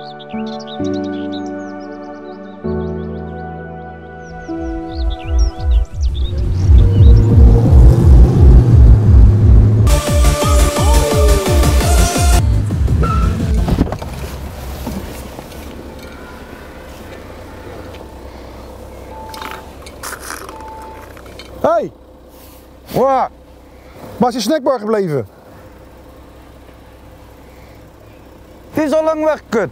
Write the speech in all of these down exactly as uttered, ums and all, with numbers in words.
Hey! Wow. Waar is je snackbar gebleven? Die is al lang weg, kut.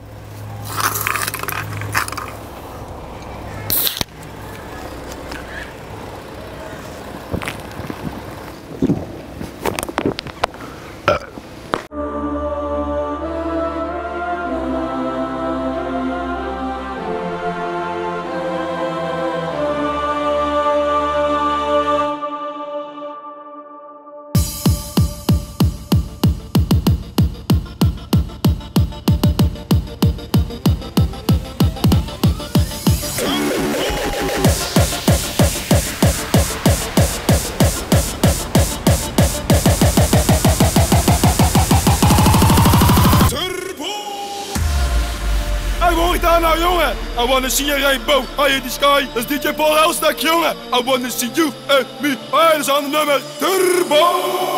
Hey, wat hoor ik daar nou, jongen? I wanna see a rainbow high in the sky. Dat is D J Paul Elstak, jongen. I wanna see you and me. Hey, dat is een ander nummer. Turbo!